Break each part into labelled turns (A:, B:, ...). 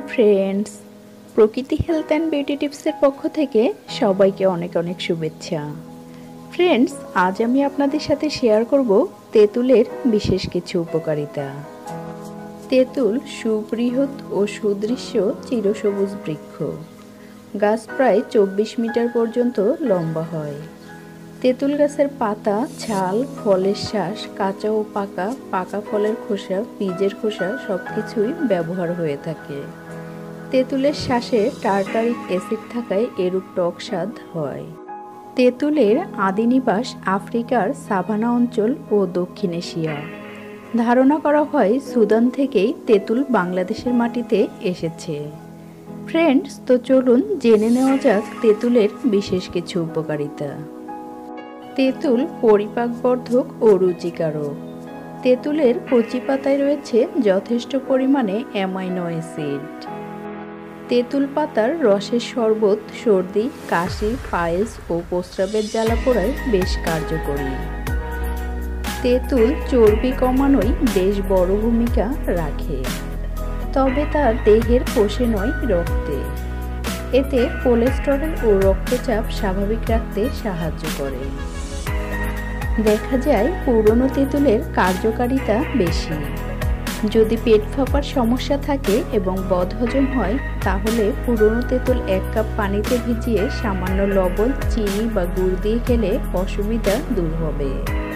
A: Friends, প্রকৃতি health and beauty টিপসের পক্ষ থেকে সবাইকে অনেক অনেক শুভেচ্ছা। ফ্রেন্ডস, আজ আমি আপনাদের সাথে শেয়ার করব তেঁতুলের বিশেষ কিছু উপকারিতা। তেঁতুল সুবৃহৎ ও সুদৃশ্য চিরসবুজ বৃক্ষ। গাছ প্রায় 24 মিটার পর্যন্ত লম্বা হয়। তেঁতুল গাছের পাতা, ছাল, ফলের শাঁস, কাঁচা ও পাকা ফলের খোসা, বীজের খোসা সবকিছুই ব্যবহার হয়ে থাকে। তেঁতুলের শ্বাসে টার্টারিক অ্যাসিড থাকায় এরূপ টক স্বাদ হয়। তেঁতুলের আদি নিবাস আফ্রিকার সাভানা অঞ্চল ও দক্ষিণ এশিয়া। ধারণা করা হয় সুদান থেকেই তেঁতুল বাংলাদেশের মাটিতে এসেছে। ফ্রেন্ডস, তো চলুন জেনে নেওয়া যাক তেঁতুলের বিশেষ কিছু উপকারিতা। তেঁতুল পরিপাকবর্ধক ও রুচিকারক। তেঁতুলের কচি পাতায় রয়েছে যথেষ্ট পরিমাণে অ্যামাইনো অ্যাসিড। তেঁতুল পাতার রসের শরবত সর্দি, কাশি, পায়েস ও প্রস্রাবের জ্বালা পোড়ায় বেশ কার্যকরী। তেঁতুল চর্বি কমানোয় বেশ বড় ভূমিকা রাখে, তবে তা দেহের কোষে নয়, রক্তে। এতে কোলেস্টেরল ও রক্তচাপ স্বাভাবিক রাখতে সাহায্য করে। দেখা যায় পুরনো তেঁতুলের কার্যকারিতা বেশি। যদি পেট ফাঁপার সমস্যা থাকে এবং বদহজম হয়, তাহলে পুরনো তেঁতুল 1 কাপ পানিতে ভিজিয়ে সামান্য লবণ, চিনি বা গুড় দিয়ে খেলে অসুবিধা দূর হবে।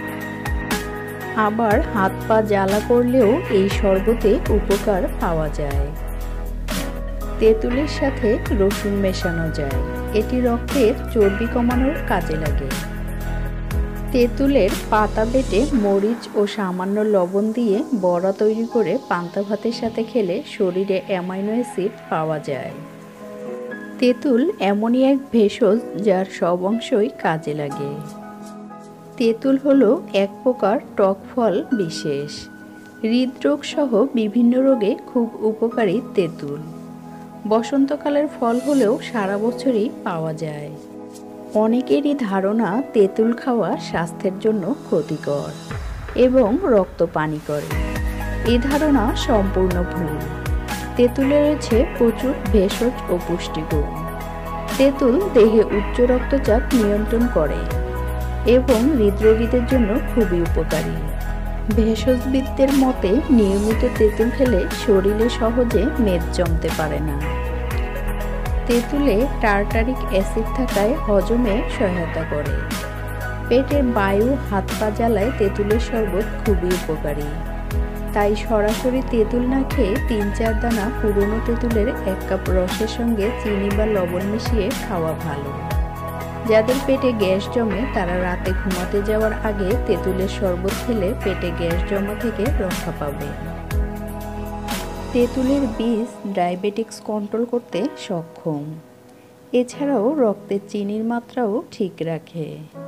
A: আবার হাত পা জ্বালা করলেও এই শরবতে উপকার পাওয়া যায়। তেঁতুলের সাথে রসুন মেশানো যায়, এটি রক্তের চর্বি কমানোর কাজে লাগে। তেঁতুলের পাতা বেটে মরিচ ও সামান্য লবণ দিয়ে বড়া তৈরি করে পান্তা ভাতের সাথে খেলে শরীরে অ্যামাইনো অ্যাসিড পাওয়া যায়। তেঁতুল এমনই এক ভেষজ যার সব অংশই কাজে লাগে। তেঁতুল হলো এক প্রকার টক ফল বিশেষ। হৃদরোগ সহ বিভিন্ন রোগে খুব উপকারী তেঁতুল। বসন্তকালের ফল হলেও সারা বছরই পাওয়া যায়। অনেকেরই ধারণা তেঁতুল খাওয়া স্বাস্থ্যের জন্য ক্ষতিকর এবং রক্ত পানি করে। এই ধারণা সম্পূর্ণ ভুল। তেঁতুলে রয়েছে প্রচুর ভেষজ ও পুষ্টিগুণ। তেঁতুল দেহে উচ্চ রক্তচাপ নিয়ন্ত্রণ করে এবং হৃদরোগীদের জন্য খুবই উপকারী। ভেষজবিদদের মতে নিয়মিত তেঁতুল খেলে শরীরে সহজে মেদ জমতে পারে না। তেঁতুলে টার্টারিক অ্যাসিড থাকায় হজমে সহায়তা করে। পেটের বায়ু, হাত পা জ্বালায় তেঁতুলের শরবত খুবই উপকারী। তাই সরাসরি তেঁতুল না খেয়ে 3-4 দানা পুরনো তেঁতুলের 1 কাপ রসের সঙ্গে চিনি বা লবণ মিশিয়ে খাওয়া ভালো। যাদের পেটে গ্যাস জমে তারা রাতে ঘুমাতে যাওয়ার আগে তেঁতুলের শরবত খেলে পেটে গ্যাস জমা থেকে রক্ষা পাবে। তেঁতুলের বীজ ডায়াবেটিক্স কন্ট্রোল করতে সক্ষম। এছাড়াও রক্তের চিনির মাত্রাও ঠিক রাখে।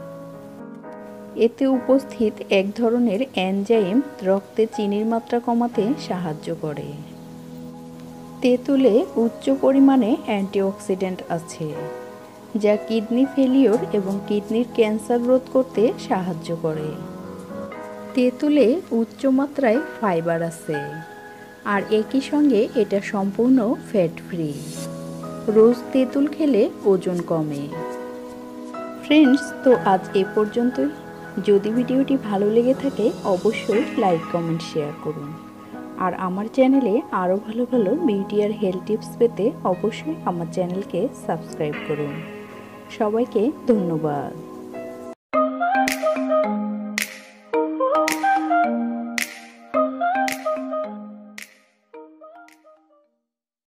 A: এতে উপস্থিত এক ধরনের এনজাইম রক্তে চিনির মাত্রা কমাতে সাহায্য করে। তেঁতুলে উচ্চ পরিমাণে অ্যান্টিঅক্সিডেন্ট আছে, যা কিডনি ফেলিওর এবং কিডনির ক্যান্সার রোধ করতে সাহায্য করে। তেঁতুলে উচ্চ মাত্রায় ফাইবার আছে, আর একই সঙ্গে এটা সম্পূর্ণ ফ্যাট ফ্রি। রোজ তেঁতুল খেলে ওজন কমে। ফ্রেন্ডস, তো আজ এ পর্যন্তই। যদি ভিডিওটি ভালো লেগে থাকে অবশ্যই লাইক, কমেন্ট, শেয়ার করুন। আর আমার চ্যানেলে আরও ভালো ভালো বিউটি আর হেলথ টিপস পেতে অবশ্যই আমার চ্যানেলকে সাবস্ক্রাইব করুন। সবাইকে ধন্যবাদ।